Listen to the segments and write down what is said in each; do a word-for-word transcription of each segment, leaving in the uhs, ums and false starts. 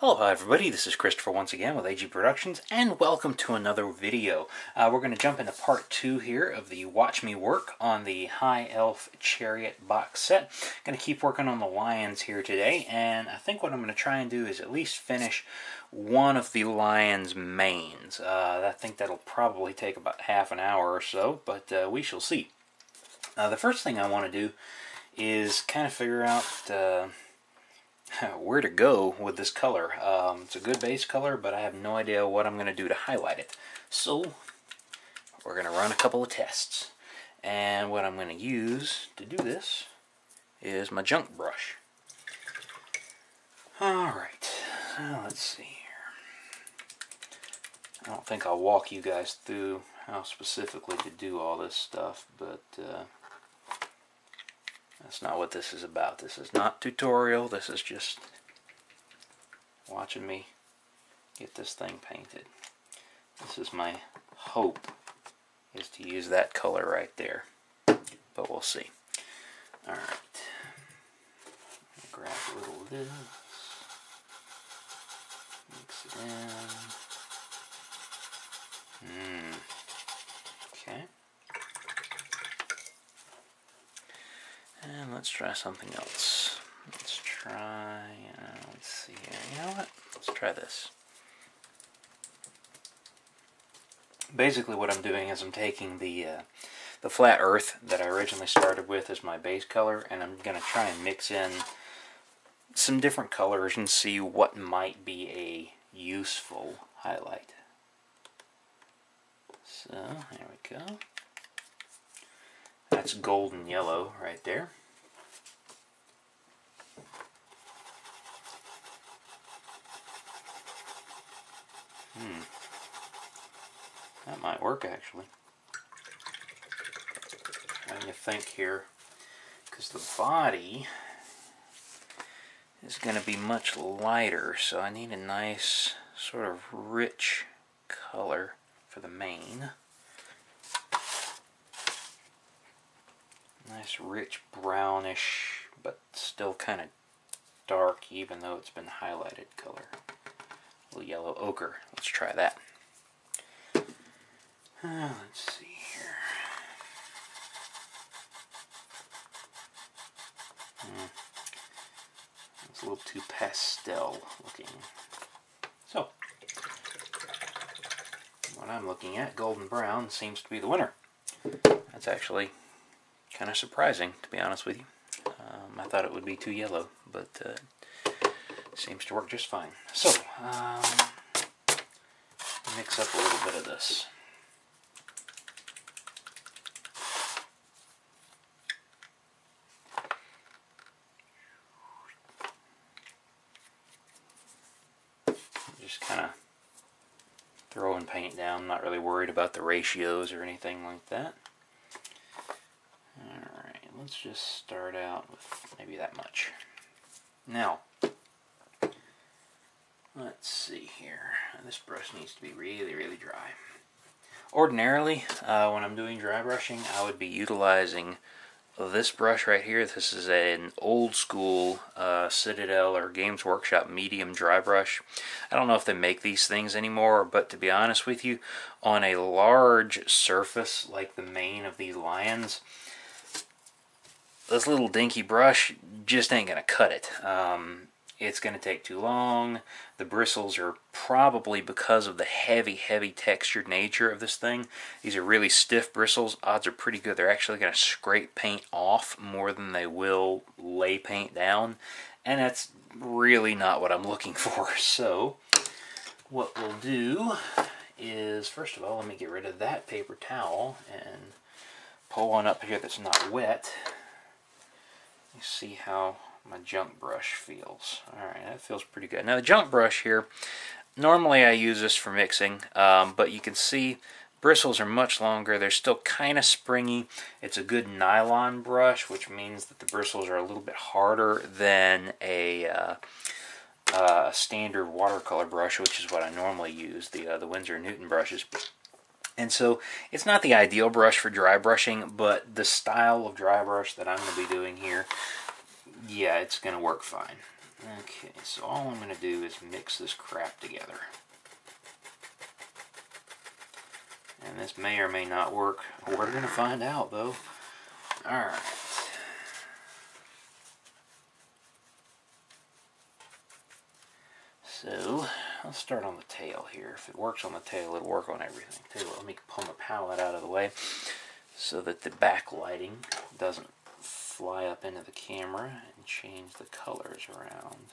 Hello everybody, this is Christopher once again with A G Productions, and welcome to another video. Uh, we're going to jump into part two here of the Watch Me Work on the High Elf Chariot box set. Going to keep working on the lions here today, and I think what I'm going to try and do is at least finish one of the lion's manes. Uh, I think that'll probably take about half an hour or so, but uh, we shall see. Uh, the first thing I want to do is kind of figure out uh, where to go with this color. Um, it's a good base color, but I have no idea what I'm going to do to highlight it. So we're going to run a couple of tests. And what I'm going to use to do this is my junk brush. Alright, so let's see here. I don't think I'll walk you guys through how specifically to do all this stuff, but uh, that's not what this is about. This is not tutorial. This is just watching me get this thing painted. This is my hope, is to use that color right there. But we'll see. Alright. Grab a little of this. Mix it in. Mmm. Okay. And let's try something else. Let's try, uh, let's see here. You know what? Let's try this. Basically what I'm doing is I'm taking the, uh, the flat earth that I originally started with as my base color, and I'm going to try and mix in some different colors and see what might be a useful highlight. So, there we go. That's golden yellow right there. Hmm. That might work actually. Trying to think here, because the body is going to be much lighter, so I need a nice sort of rich color for the mane. Nice rich brownish, but still kind of dark even though it's been highlighted color. A little yellow ochre. Let's try that. Uh, let's see here. Hmm. It's a little too pastel looking. So, what I'm looking at, golden brown, seems to be the winner. That's actually kind of surprising, to be honest with you. Um, I thought it would be too yellow, but uh, seems to work just fine. So, um, mix up a little bit of this. Just kind of throwing paint down, not really worried about the ratios or anything like that. Alright, let's just start out with maybe that much. Now, let's see here. This brush needs to be really, really dry. Ordinarily, uh, when I'm doing dry brushing, I would be utilizing this brush right here. This is an old school uh, Citadel or Games Workshop medium dry brush. I don't know if they make these things anymore, but to be honest with you, on a large surface like the mane of these lions, this little dinky brush just ain't gonna cut it. Um, it's gonna take too long. The bristles are probably, because of the heavy, heavy textured nature of this thing, these are really stiff bristles. Odds are pretty good they're actually gonna scrape paint off more than they will lay paint down, and that's really not what I'm looking for. So what we'll do is, first of all, let me get rid of that paper towel and pull one up here that's not wet. You see how my junk brush feels. Alright, that feels pretty good. Now the junk brush here, normally I use this for mixing, um, but you can see bristles are much longer. They're still kind of springy. It's a good nylon brush, which means that the bristles are a little bit harder than a uh, uh, standard watercolor brush, which is what I normally use, the, uh, the Winsor and Newton brushes. And so it's not the ideal brush for dry brushing, but the style of dry brush that I'm going to be doing here, yeah, it's going to work fine. Okay, so all I'm going to do is mix this crap together. And this may or may not work. We're going to find out, though. Alright. So, let's start on the tail here. If it works on the tail, it'll work on everything. Tell you what, let me pull my palette out of the way so that the backlighting doesn't fly up into the camera and change the colors around.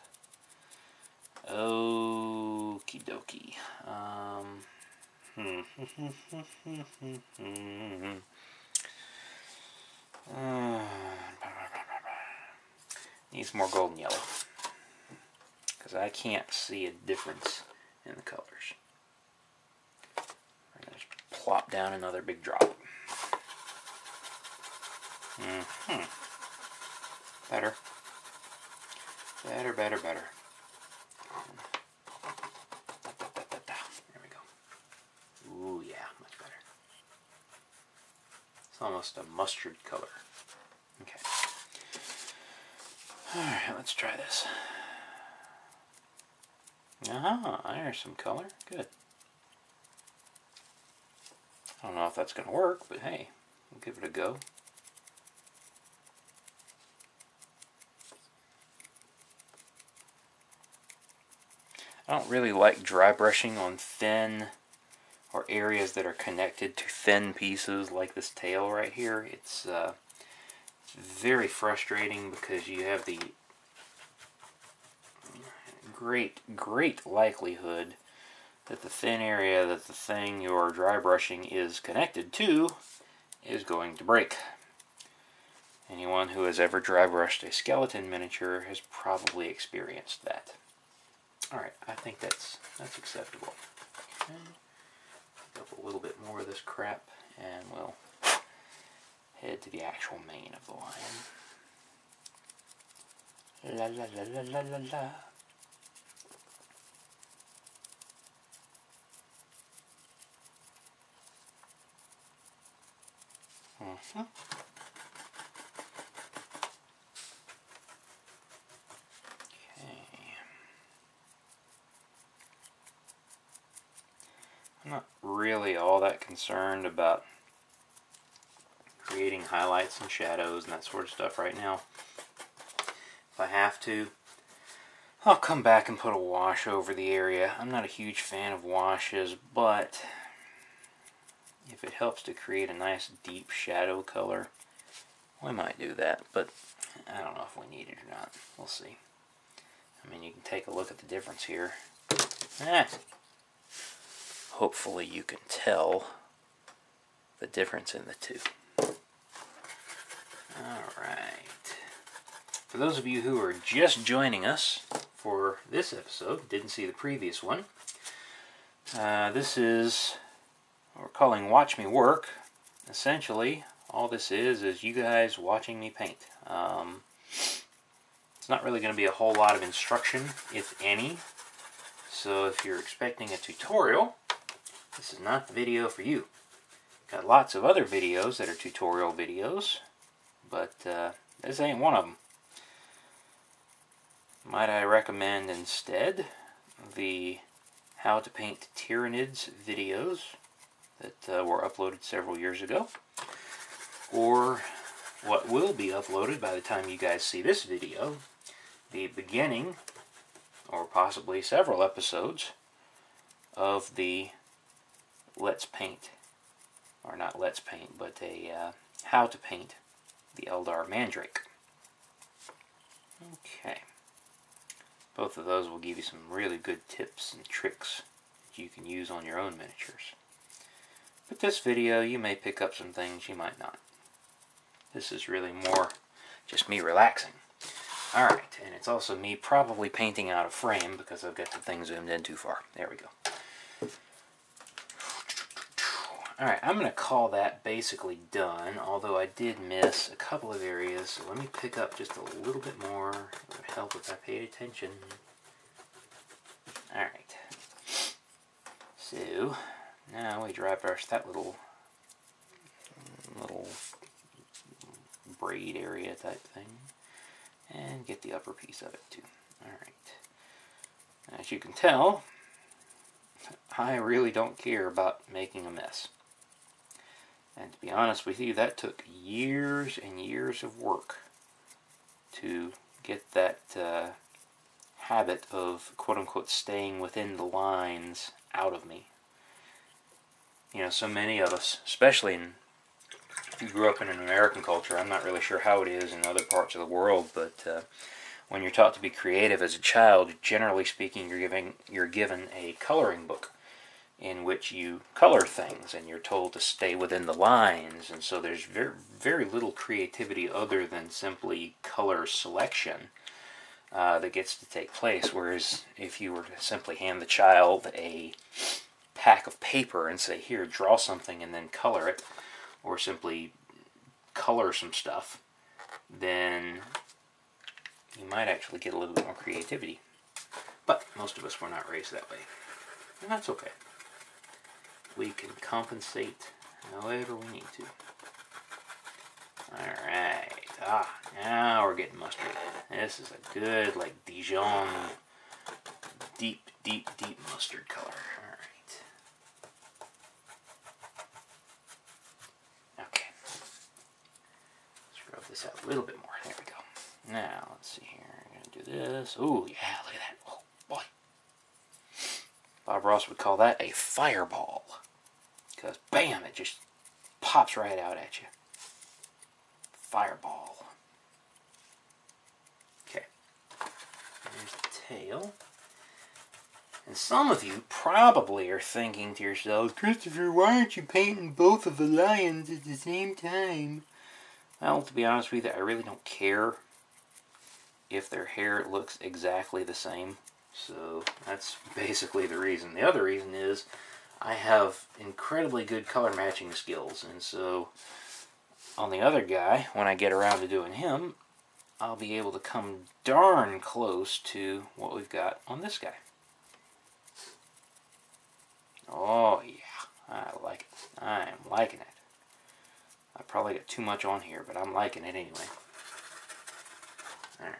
Okie dokie. Um, hmm. uh, needs more golden yellow, because I can't see a difference in the colors. I'm going to just plop down another big drop. Mm-hmm. Better. Better, better, better. There we go. Ooh, yeah, much better. It's almost a mustard color. Okay. Alright, let's try this. Aha, there's some color. Good. I don't know if that's going to work, but hey, we'll give it a go. I don't really like dry brushing on thin or areas that are connected to thin pieces like this tail right here. It's uh, very frustrating because you have the great, great likelihood that the thin area that the thing you're dry brushing is connected to is going to break. Anyone who has ever dry brushed a skeleton miniature has probably experienced that. Alright, I think that's that's acceptable. Okay. Pick up a little bit more of this crap and we'll head to the actual mane of the lion. La la la la la la la. Mm-hmm. I'm not really all that concerned about creating highlights and shadows and that sort of stuff right now. If I have to, I'll come back and put a wash over the area. I'm not a huge fan of washes, but if it helps to create a nice deep shadow color, we might do that, but I don't know if we need it or not. We'll see. I mean, you can take a look at the difference here. Ah. Hopefully you can tell the difference in the two. Alright. For those of you who are just joining us for this episode, didn't see the previous one, uh, this is what we're calling Watch Me Work. Essentially, all this is is you guys watching me paint. Um, it's not really going to be a whole lot of instruction, if any. So if you're expecting a tutorial, this is not the video for you. Got lots of other videos that are tutorial videos, but uh, this ain't one of them. Might I recommend instead the How to Paint Tyranids videos that uh, were uploaded several years ago, or what will be uploaded by the time you guys see this video, the beginning, or possibly several episodes, of the Let's Paint, or not Let's Paint, but a uh, How to Paint the Eldar Mandrake. Okay. Both of those will give you some really good tips and tricks that you can use on your own miniatures. But this video, you may pick up some things, you might not. This is really more just me relaxing. Alright, and it's also me probably painting out of frame because I've got the thing zoomed in too far. There we go. Alright, I'm going to call that basically done, although I did miss a couple of areas, so let me pick up just a little bit more. It would help if I paid attention. Alright. So, now we dry brush that little, little braid area type thing, and get the upper piece of it too. Alright. As you can tell, I really don't care about making a mess. And to be honest with you, that took years and years of work to get that uh, habit of quote-unquote staying within the lines out of me. You know, so many of us, especially in, if you grew up in an American culture, I'm not really sure how it is in other parts of the world, but uh, when you're taught to be creative as a child, generally speaking, you're giving you're given a coloring book in which you color things, and you're told to stay within the lines, and so there's very very little creativity other than simply color selection uh, that gets to take place. Whereas if you were to simply hand the child a pack of paper and say, here, draw something and then color it, or simply color some stuff, then you might actually get a little bit more creativity. But most of us were not raised that way, and that's okay. We can compensate however we need to. Alright, ah, now we're getting mustard. This is a good, like, Dijon, deep, deep, deep mustard color. Alright. Okay. Let's rub this out a little bit more. There we go. Now, let's see here. I'm going to do this. Oh, yeah, look at that. Oh, boy. Bob Ross would call that a fireball. Because, bam, it just pops right out at you. Fireball. Okay. There's the tail. And some of you probably are thinking to yourselves, Christopher, why aren't you painting both of the lions at the same time? Well, to be honest with you, I really don't care if their hair looks exactly the same. So that's basically the reason. The other reason is I have incredibly good color matching skills, and so on the other guy, when I get around to doing him, I'll be able to come darn close to what we've got on this guy. Oh yeah, I like it. I am liking it. I probably got too much on here, but I'm liking it anyway. Alright.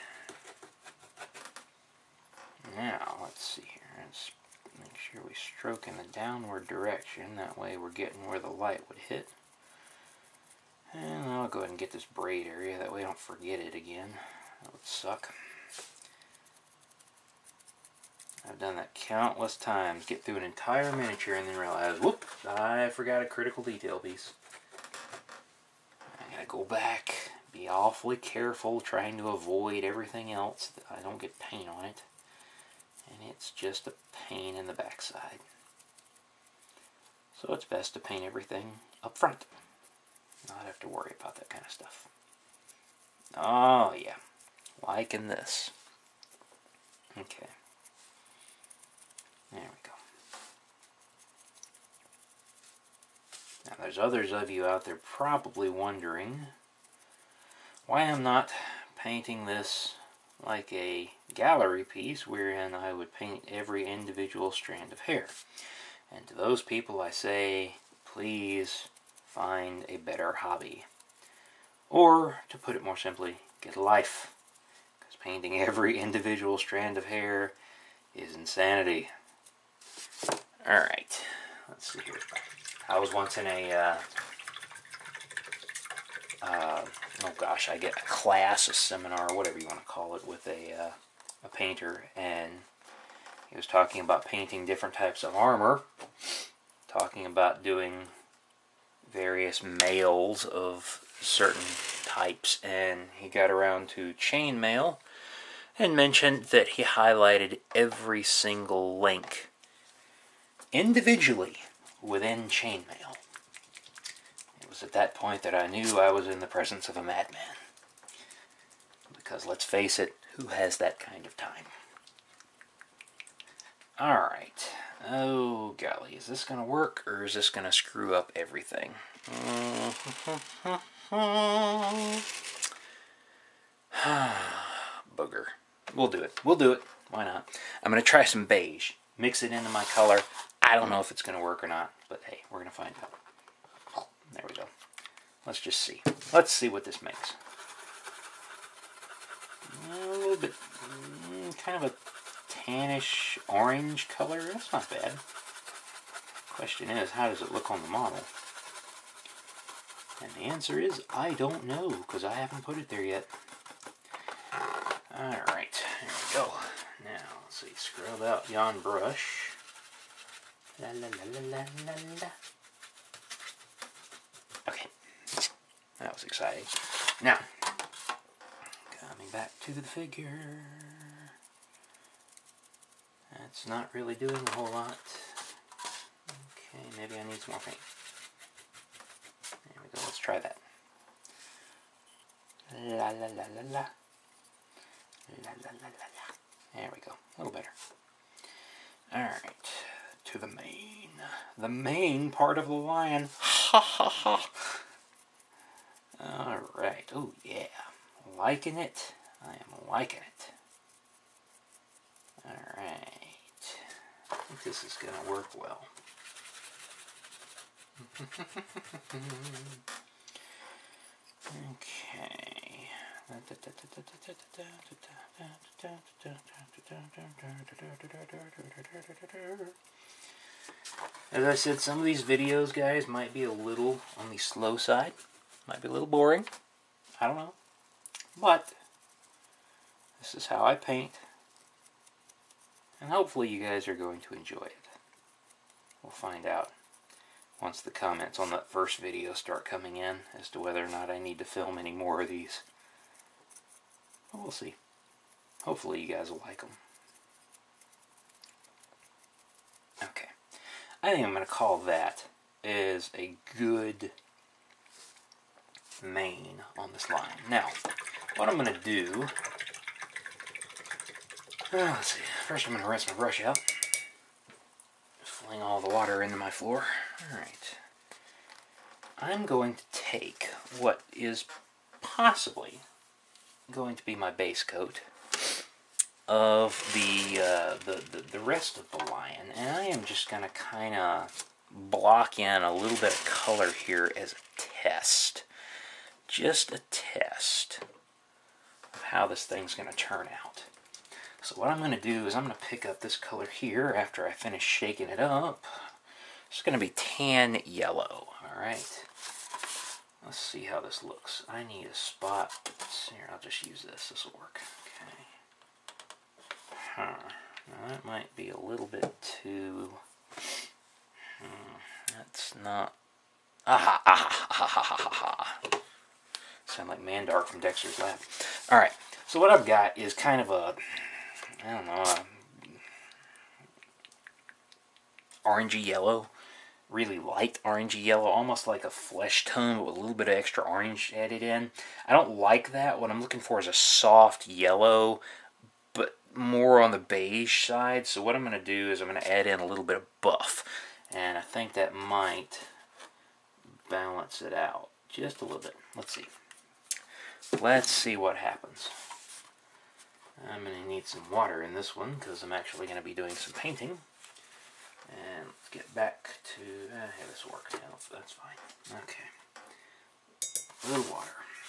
Now, let's see here. Let's make sure we stroke in the downward direction. That way we're getting where the light would hit. And I'll go ahead and get this braid area. That way I don't forget it again. That would suck. I've done that countless times. Get through an entire miniature and then realize, whoop, I forgot a critical detail piece. I gotta go back, be awfully careful, trying to avoid everything else that I don't get paint on it. And it's just a pain in the backside. So it's best to paint everything up front. Not have to worry about that kind of stuff. Oh yeah, liking this. Okay. There we go. Now there's others of you out there probably wondering why I'm not painting this like a gallery piece wherein I would paint every individual strand of hair. And to those people I say, please find a better hobby. Or, to put it more simply, get a life. Because painting every individual strand of hair is insanity. Alright, let's see here. I was once in a, uh, uh, oh gosh, I get a class, a seminar, whatever you want to call it, with a, uh, a painter, and he was talking about painting different types of armor, talking about doing various mails of certain types, and he got around to chainmail and mentioned that he highlighted every single link individually within chainmail. It was at that point that I knew I was in the presence of a madman. Because let's face it, who has that kind of time? Alright. Oh golly, is this going to work or is this going to screw up everything? Booger. We'll do it. We'll do it. Why not? I'm going to try some beige. Mix it into my color. I don't know if it's going to work or not, but hey, we're going to find out. There we go. Let's just see. Let's see what this makes. A little bit, kind of a tannish orange color. That's not bad. Question is, how does it look on the model? And the answer is, I don't know, because I haven't put it there yet. Alright, there we go. Now, let's see, scrub out yon brush. La la la la la la la. Okay, that was exciting. Now, coming back to the figure. That's not really doing a whole lot. Okay, maybe I need some more paint. There we go, let's try that. La la la la la. La la la la la. There we go, a little better. Alright, to the main. The main part of the lion. Ha ha ha. Alright, oh yeah. Liking it. I am liking it. Alright. I think this is going to work well. Okay. As I said, some of these videos, guys, might be a little on the slow side. Might be a little boring. I don't know. But this is how I paint. And hopefully you guys are going to enjoy it. We'll find out once the comments on that first video start coming in as to whether or not I need to film any more of these. But we'll see. Hopefully you guys will like them. Okay. I think I'm going to call that as a good mane on this line. Now, what I'm going to do... Uh, let's see. First I'm going to rinse my brush out. Fling all the water into my floor. Alright. I'm going to take what is possibly going to be my base coat of the, uh, the, the, the rest of the lion, and I am just going to kind of block in a little bit of color here as a test. Just a test of how this thing's going to turn out. So what I'm going to do is I'm going to pick up this color here after I finish shaking it up. It's going to be tan yellow. Alright. Let's see how this looks. I need a spot. Here, I'll just use this. This will work. Okay. Huh. Now that might be a little bit too... Hmm. That's not... Aha! Aha! Aha! Aha! Aha! Sound like Mandark from Dexter's Lab. Alright. So what I've got is kind of a... I don't know, uh, orangey yellow, really light orangey yellow, almost like a flesh tone, but with a little bit of extra orange added in. I don't like that. What I'm looking for is a soft yellow, but more on the beige side. So what I'm going to do is I'm going to add in a little bit of buff, and I think that might balance it out just a little bit. Let's see. Let's see what happens. I'm going to need some water in this one because I'm actually going to be doing some painting. And let's get back to... Uh, yeah, this will work. Yeah, that's fine. Okay. A little water.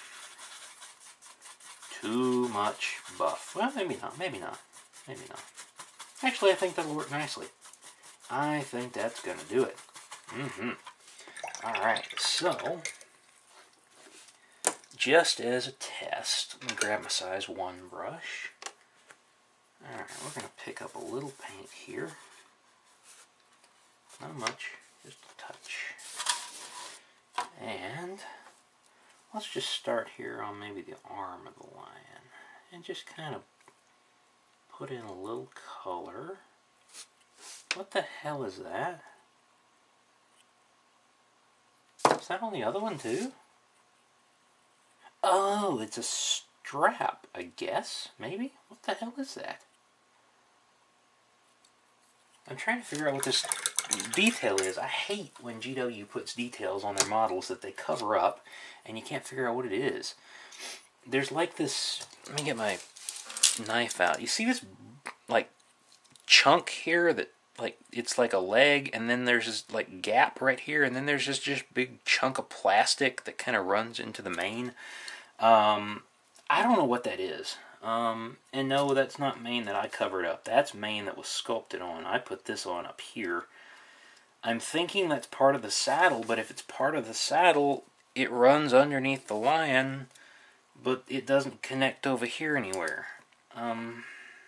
Too much buff. Well, maybe not. Maybe not. Maybe not. Actually, I think that'll work nicely. I think that's going to do it. Mm-hmm. Alright, so... just as a test, I'm going to grab my size one brush. Alright, we're going to pick up a little paint here. Not much, just a touch. And let's just start here on maybe the arm of the lion. And just kind of put in a little color. What the hell is that? Is that on the other one too? Oh, it's a strap, I guess. Maybe? What the hell is that? I'm trying to figure out what this detail is. I hate when G W puts details on their models that they cover up and you can't figure out what it is. There's like this... Let me get my knife out. You see this, like, chunk here that, like, it's like a leg, and then there's this, like, gap right here, and then there's this just big chunk of plastic that kind of runs into the mane. Um, I don't know what that is. Um, and no, that's not mane that I covered up. That's mane that was sculpted on. I put this on up here. I'm thinking that's part of the saddle, but if it's part of the saddle, it runs underneath the lion, but it doesn't connect over here anywhere. Um,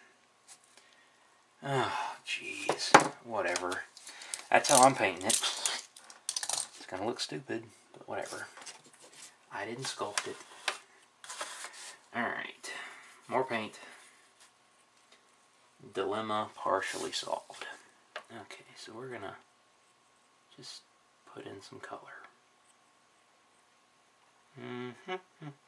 oh, jeez. Whatever. That's how I'm painting it. It's going to look stupid, but whatever. I didn't sculpt it. Alright. More paint. Dilemma partially solved. Okay, so we're going to just put in some color. Alright.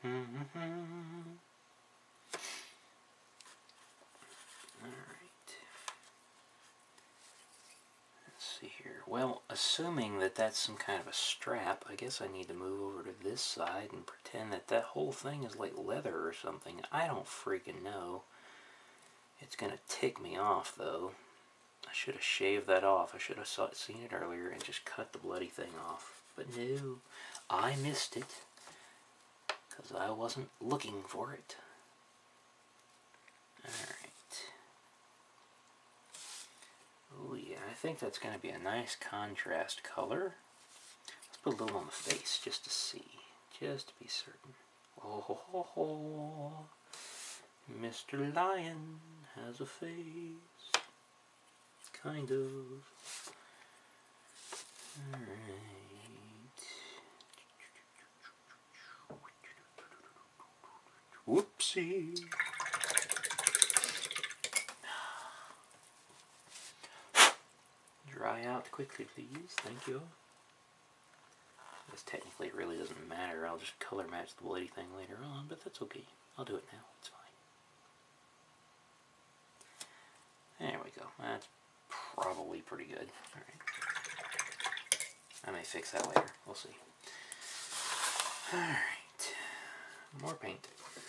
Let's see here. Well, assuming that that's some kind of a strap, I guess I need to move over to this side and pretend that that whole thing is like leather or something. I don't freaking know. It's going to tick me off, though. I should have shaved that off. I should have saw, seen it earlier and just cut the bloody thing off. But no, I missed it because I wasn't looking for it. Alright. Oh yeah, I think that's going to be a nice contrast color. Let's put a little on the face just to see, just to be certain. Oh ho ho ho. Mister Lion has a face. Kind of. Alright. Whoopsie. Dry out quickly, please. Thank you. This technically it really doesn't matter. I'll just color match the bloody thing later on, but that's okay. I'll do it now. It's fine. There we go. That's probably pretty good. Alright. I may fix that later. We'll see. Alright. More paint.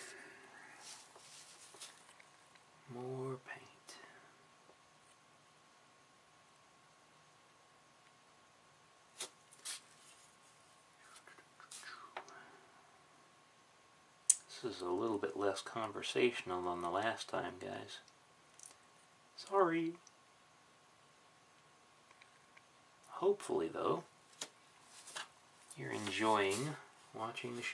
More paint. This is a little bit less conversational than the last time, guys. Sorry. Hopefully, though, you're enjoying watching the show.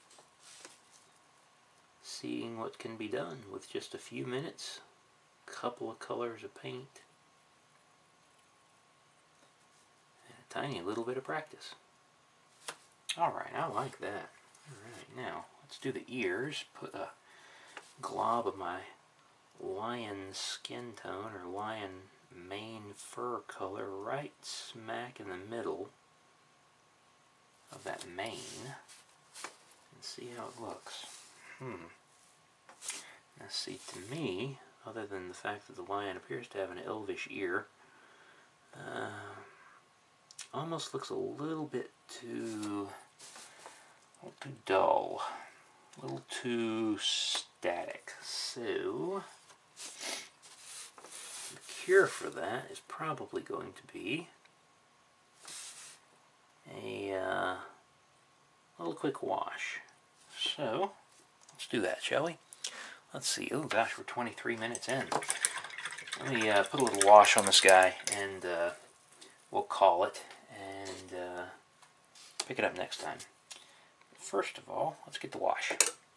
Seeing what can be done with just a few minutes, a couple of colors of paint, and a tiny little bit of practice. Alright, I like that. Alright, now, let's do the ears. Put a glob of my lion skin tone, or lion mane fur color, right smack in the middle of that mane, and see how it looks. Hmm. Now see, to me, other than the fact that the lion appears to have an elvish ear, uh, almost looks a little bit too, a little too dull, a little too static. So the cure for that is probably going to be a uh, little quick wash. So let's do that, shall we? Let's see. Oh gosh, we're twenty-three minutes in. Let me uh, put a little wash on this guy, and uh, we'll call it, and uh, pick it up next time. First of all, let's get the wash.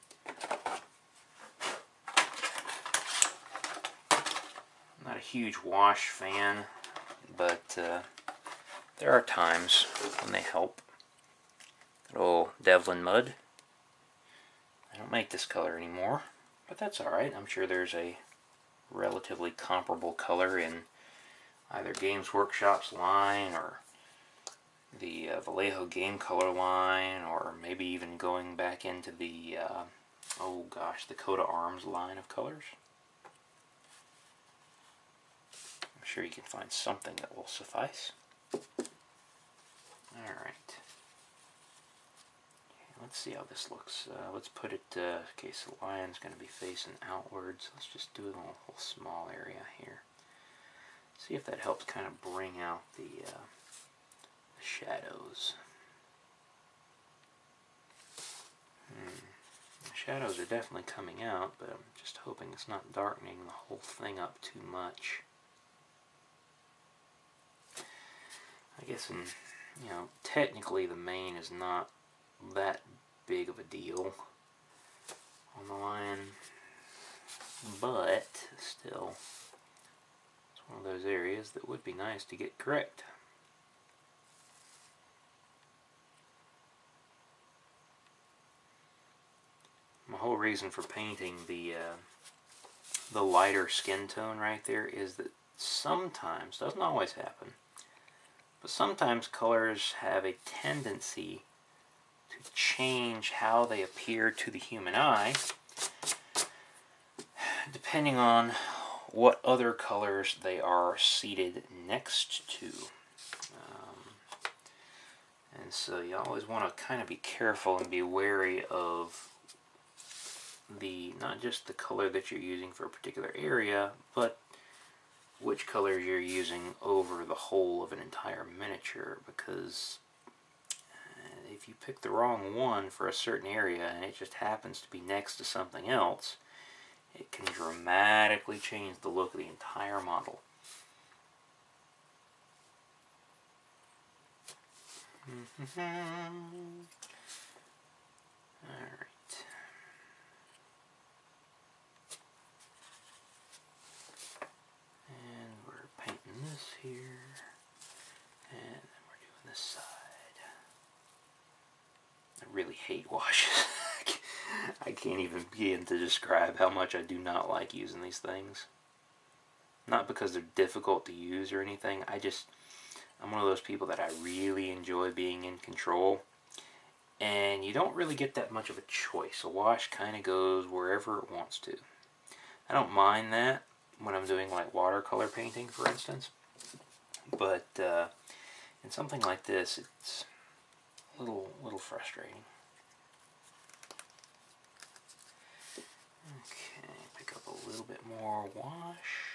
I'm not a huge wash fan, but uh, there are times when they help. Good old Devlin mud. I don't make this color anymore, but that's alright. I'm sure there's a relatively comparable color in either Games Workshop's line or the uh, Vallejo Game Color line, or maybe even going back into the, uh, oh gosh, the Coda Arms line of colors. I'm sure you can find something that will suffice. Alright. Let's see how this looks. Uh, let's put it, uh, okay, so the lion's going to be facing outwards. Let's just do it in a whole small area here. See if that helps kind of bring out the, uh, the shadows. Hmm. shadows are definitely coming out, but I'm just hoping it's not darkening the whole thing up too much. I guess, in, you know, technically the mane is not that big of a deal on the lion, but still, it's one of those areas that would be nice to get correct. My whole reason for painting the uh, the lighter skin tone right there is that sometimes, doesn't always happen, but sometimes colors have a tendency to change how they appear to the human eye, depending on what other colors they are seated next to. Um, and so you always want to kind of be careful and be wary of the, not just the color that you're using for a particular area, but which color you're using over the whole of an entire miniature, because if you pick the wrong one for a certain area and it just happens to be next to something else, it can dramatically change the look of the entire model. Alright. And we're painting this here, and then we're doing this side. I really hate washes. I can't even begin to describe how much I do not like using these things. Not because they're difficult to use or anything, I just, I'm one of those people that I really enjoy being in control. And you don't really get that much of a choice. A wash kind of goes wherever it wants to. I don't mind that when I'm doing like watercolor painting, for instance. But uh, in something like this, it's a little, little frustrating. Okay, pick up a little bit more wash.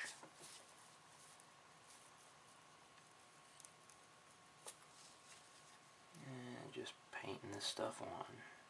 And just painting this stuff on.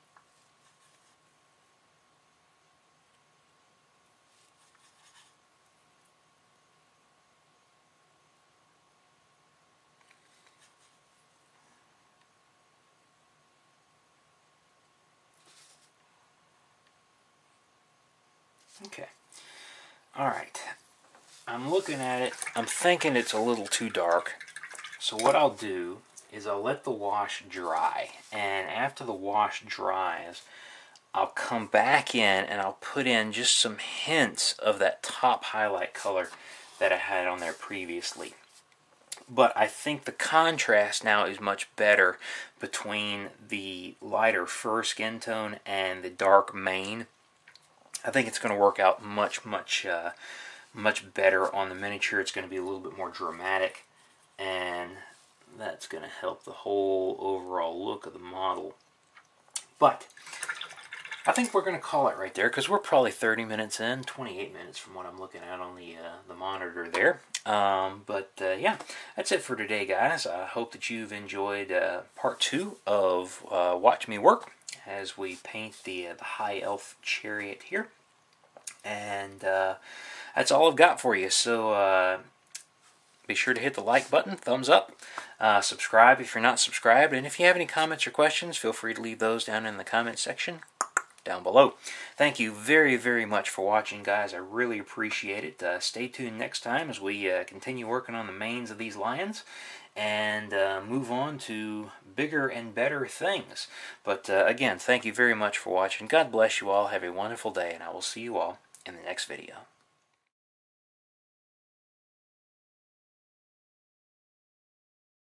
Okay. Alright. I'm looking at it. I'm thinking it's a little too dark. So what I'll do is I'll let the wash dry. And after the wash dries, I'll come back in and I'll put in just some hints of that top highlight color that I had on there previously. But I think the contrast now is much better between the lighter fur skin tone and the dark mane. I think it's going to work out much, much, uh, much better on the miniature. It's going to be a little bit more dramatic, and that's going to help the whole overall look of the model. But I think we're going to call it right there, because we're probably thirty minutes in, twenty-eight minutes from what I'm looking at on the uh, the monitor there. Um, but uh, yeah, that's it for today, guys. I hope that you've enjoyed uh, part two of uh, Watch Me Work as we paint the, uh, the High Elf Chariot here. And uh, that's all I've got for you. So uh, be sure to hit the like button, thumbs up, uh, subscribe if you're not subscribed, and if you have any comments or questions, feel free to leave those down in the comment section down below. Thank you very, very much for watching, guys. I really appreciate it. Uh, stay tuned next time as we uh, continue working on the manes of these lions and uh, move on to bigger and better things. But uh, again, thank you very much for watching. God bless you all. Have a wonderful day, and I will see you all in the next video.